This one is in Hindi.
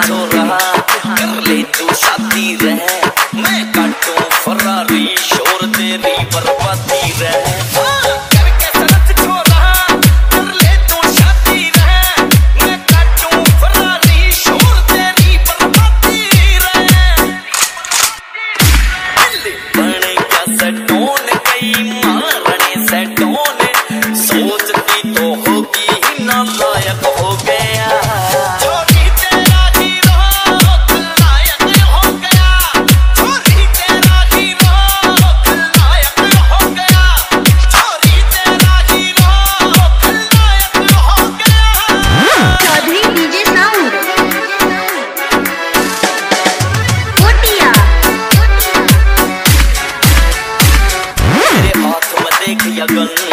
छोरा कर ले तू शादी रह मैं काटूं फरारी शोर तेरी बर्बादी रह सोचती तो होगी ही नालायक हो गया छोरी तेरा हीरो खलनायक हो गया छोरी तेरा हीरो खलनायक हो गया छोरी तेरा हीरो खलनायक हो गया चौधरी डीजे साउंड कोटिया मेरे हाथ में देख या गन